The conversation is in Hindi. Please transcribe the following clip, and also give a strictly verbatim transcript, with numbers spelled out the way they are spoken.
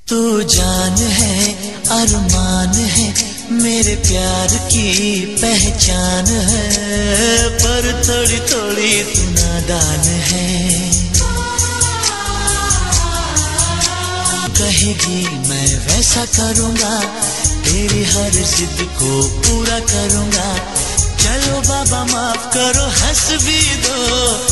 तू जान है अरमान है मेरे प्यार की पहचान है, पर थोड़ी थोड़ी तू नादान है। कहेगी मैं वैसा करूँगा, तेरी हर जिद को पूरा करूँगा। चलो बाबा माफ करो, हंस भी दो,